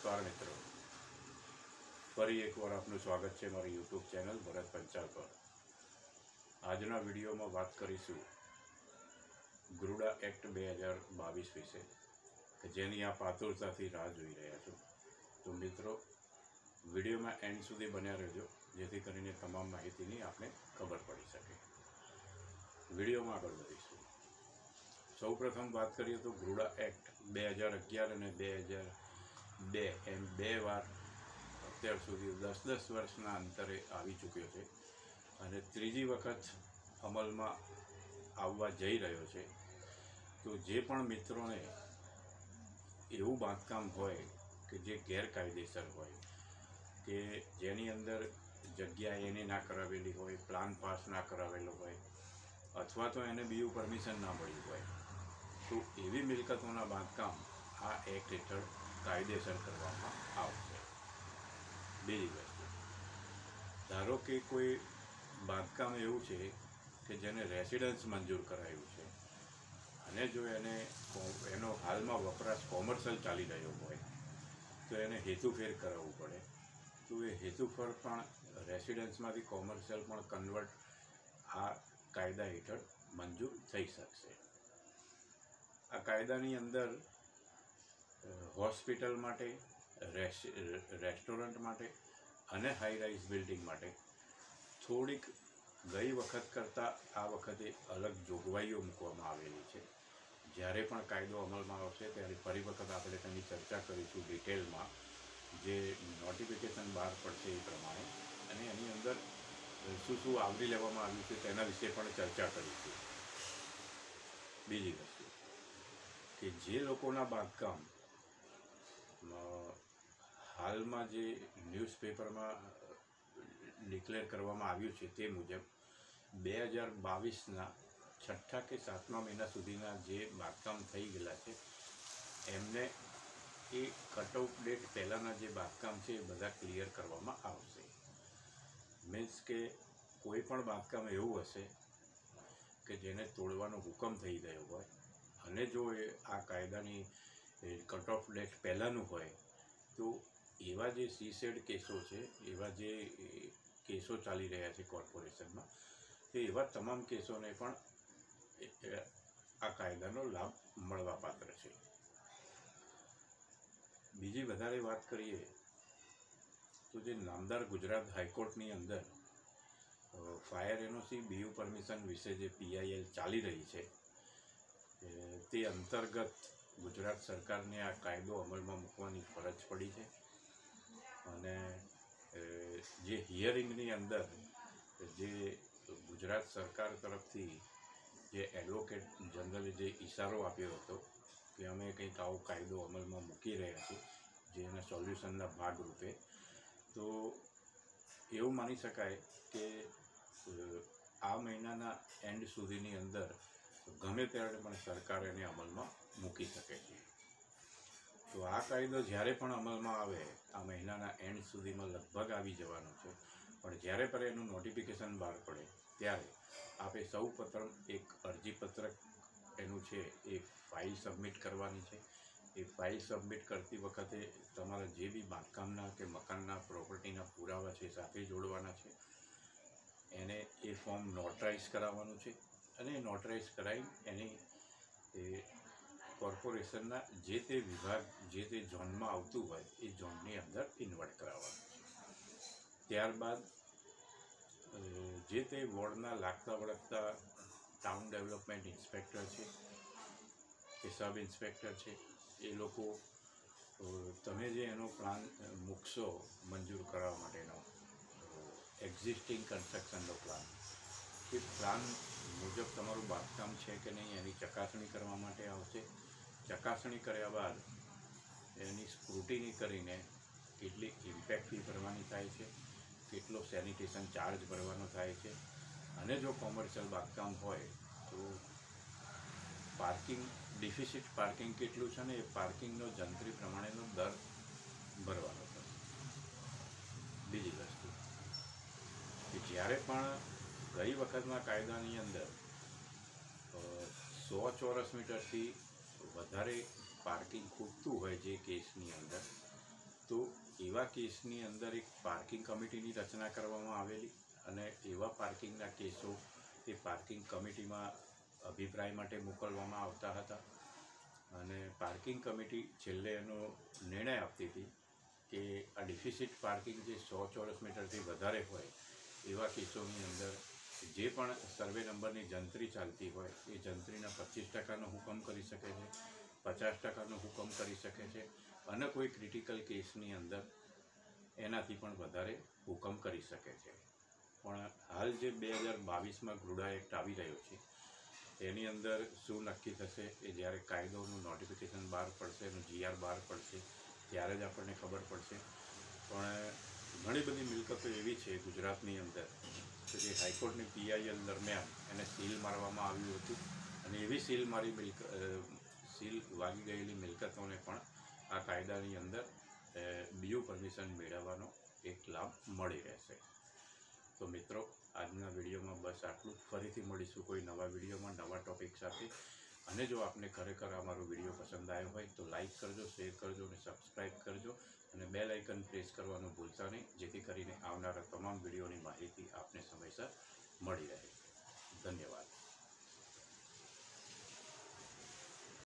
नमस्कार मित्रों, फरी एक बार आपનું स्वागत है मारी यूट्यूब चैनल भरत पंचाल पर। आजना विडियो में बात करीशू गरुड़ा एक्ट 2022 विषे कि जेनी आप आतुरताथी राह जोई रह्या छो। तो मित्रों, विडियो में एंड सुधी बन्या रहेजो, जेथी करीने तमाम माहितीनी आपने खबर पड़ी सके। विडियो में आगळ वधीशुं। सौ प्रथम बात करिए तो गरुड़ा एक्ट 2011 અને 2002 एम बे वार અત્યાર સુધી 10-10 વર્ષના અંતરે આવી ચૂક્યો છે અને ત્રીજી વખત અમલમાં આવવા જઈ રહ્યો છે। તો જે પણ મિત્રોને એવું બાંધકામ હોય કે જે ગેરકાયદેસર હોય, કે જેની અંદર જગ્યા એને ના કરાવેલી હોય, પ્લાન પાસ ના કરાવેલો હોય, અથવા તો એને બીયુ પરમિશન ના મળ્યું હોય, તો એવી મિલકતોના બાંધકામ આ એક્ટ હેઠળ કાયદેસર કરવામાં આવશે। બીજી વસ્તુ, ધારો કે કોઈ બાંધકામ એવું છે કે જેને રેસિડન્સ મંજૂર કરાયું છે અને જો એનો હાલમાં વપરાશ કોમર્શિયલ ચાલી રહ્યો હોય તો એને હેતુફેર કરાવવું પડે। તો એ હેતુફેર પણ રેસિડન્સમાંથી કોમર્શિયલ પણ કન્વર્ટ આ કાયદા હેઠળ મંજૂર થઈ શકશે। આ કાયદાની અંદર હોસ્પિટલ માટે, રેસ્ટોરન્ટ માટે અને હાઈ રાઇઝ બિલ્ડિંગ માટે થોડીક ગઈ વખત કરતાં આ વખતે અલગ જોગવાઈઓ મૂકવામાં આવેલી છે। જ્યારે પણ કાયદો અમલમાં આવશે ત્યારે ફરી વખત આપણે તેની ચર્ચા કરીશું ડિટેલમાં, જે નોટિફિકેશન બહાર પડશે એ પ્રમાણે, અને એની અંદર શું શું આવરી લેવામાં આવ્યું છે તેના વિશે પણ ચર્ચા કરીશું। બીજી વસ્તુ કે જે લોકોના બાંધકામ હાલમાં જે ન્યૂઝપેપરમાં ડિક્લેર કરવામાં આવ્યું છે તે મુજબ 2022ના 6 કે 7મા મહિના સુધીના જે બાંધકામ થઈ ગયેલા છે એમને એ કટઆઉટ ડેટ પહેલાંના જે બાંધકામ છે એ બધા ક્લિયર કરવામાં આવશે। મીન્સ કે કોઈ પણ બાંધકામ એવું હશે કે જેને તોડવાનો હુકમ થઈ ગયો હોય અને જો એ આ કાયદાની કટ ઓફ ડેટ પહેલાંનું હોય તો એવા જે સીસેડ કેસો છે, એવા જે કેસો ચાલી રહ્યા છે કોર્પોરેશનમાં, તો એવા તમામ કેસોને પણ આ કાયદાનો લાભ મળવાપાત્ર છે। બીજી વધારે વાત કરીએ તો જે નામદાર ગુજરાત હાઈકોર્ટની અંદર ફાયર એનઓસી બીયુ પરમિશન વિશે જે પીઆઈએલ ચાલી રહી છે તે અંતર્ગત ગુજરાત સરકારને આ કાયદો અમલમાં મૂકવાની ફરજ પડી છે। અને જે હિયરિંગની અંદર જે ગુજરાત સરકાર તરફથી જે એડવોકેટ જનરલે જે ઇશારો આપ્યો હતો કે અમે કંઈક આવો કાયદો અમલમાં મૂકી રહ્યા છીએ જેના સોલ્યુશનના ભાગરૂપે, તો એવું માની શકાય કે આ મહિનાના એન્ડ સુધીની અંદર ગમે ત્યારે પણ સરકાર એને અમલમાં મૂકી શકે છે। તો આ કાયદો જ્યારે પણ અમલમાં આવે, આ મહિનાના એન્ડ સુધીમાં લગભગ આવી જવાનો છે, પણ જ્યારે પણ એનું નોટિફિકેશન બહાર પડે ત્યારે આપણે સૌ પ્રથમ એક અરજીપત્રક એનું છે એ ફાઇલ સબમિટ કરવાની છે। એ ફાઇલ સબમિટ કરતી વખતે તમારા જે બી બાંધકામના કે મકાનના પ્રોપર્ટીના પુરાવા છે સાથે જોડવાના છે। એને એ ફોર્મ નોટરાઇઝ કરાવવાનું છે અને નોટરાઇઝ કરાવી એની કોર્પોરેશનના જે તે વિભાગ, જે તે ઝોનમાં આવતું હોય એ ઝોનની અંદર ઇન્વર્ટ કરાવવાનું છે। ત્યારબાદ જે તે વોર્ડના લાગતા વળગતા ટાઉન ડેવલપમેન્ટ ઇન્સ્પેક્ટર છે કે સબ ઇન્સ્પેક્ટર છે, એ લોકો તમે જે એનો પ્લાન મૂકશો મંજૂર કરવા માટેનો એક્ઝિસ્ટિંગ કન્સ્ટ્રક્શનનો પ્લાન, એ પ્લાન મુજબ તમારું બાંધકામ છે કે નહીં એની ચકાસણી કરવા માટે આવશે। ચકાસણી કર્યા બાદ એની સ્ક્રુટિની કરીને કેટલી ઇમ્પેક્ટ ફી ભરવાની થાય છે, કેટલો સેનિટેશન ચાર્જ ભરવાનો થાય છે, અને જો કોમર્શિયલ બાંધકામ હોય તો પાર્કિંગ ડિફિસિટ પાર્કિંગ કેટલું છે ને એ પાર્કિંગનો જંત્રી પ્રમાણેનો દર ભરવાનો થશે। બીજી વસ્તુ કે જ્યારે પણ ગઈ વખતના કાયદાની અંદર 100 ચોરસ મીટરથી વધારે પાર્કિંગ ખૂટતું હોય જે કેસની અંદર, તો એવા કેસની અંદર એક પાર્કિંગ કમિટીની રચના કરવામાં આવેલી અને એવા પાર્કિંગના કેસો એ પાર્કિંગ કમિટીમાં અભિપ્રાય માટે મોકલવામાં આવતા હતા અને પાર્કિંગ કમિટી છેલ્લે એનો નિર્ણય આપતી હતી કે આ ડિફિસિટ પાર્કિંગ જે 100 ચોરસ મીટરથી વધારે હોય એવા કેસોની અંદર જે પણ સર્વે નંબરની જંત્રી ચાલતી હોય એ જંત્રીના 25% હુકમ કરી શકે છે, 50% હુકમ કરી શકે છે અને કોઈ ક્રિટિકલ કેસની અંદર એનાથી પણ વધારે હુકમ કરી શકે છે. પણ હાલ જે 2022માં ગ્રુડા એક્ટ આવી રહ્યો છે એની અંદર શું નક્કી થશે એ જ્યારે કાયદોનું નોટિફિકેશન બહાર પડશે, એનું GR બહાર પડશે ત્યારે જ આપણને ખબર પડશે. પણ ઘણી બધી મિલકતો એવી છે ગુજરાતની અંદર કે જે હાઈકોર્ટની PIL દરમિયાન એને સીલ મારવામાં આવ્યું હતું અને એવી સીલ વાગી ગયેલી મિલકતોને પણ આ કાયદાની અંદર BU પરમિશન મેળવવાનો એક લાભ મળી રહેશે. તો મિત્રો, આજના વિડીયોમાં બસ આટલું. ફરીથી મળીશું કોઈ નવા વિડીયોમાં નવા ટૉપિક સાથે. અને જો આપને ખરેખર અમારો વિડીયો પસંદ આવ્યો હોય તો લાઈક કરજો, શેર કરજો અને સબસ્ક્રાઈબ કરજો અને બેલ આઇકન પ્રેસ કરવાનું ભૂલતા નહીં, જેથી કરીને આવનારા તમામ વિડીયોની માહિતી આપને સમયસર મળી રહે. ધન્યવાદ.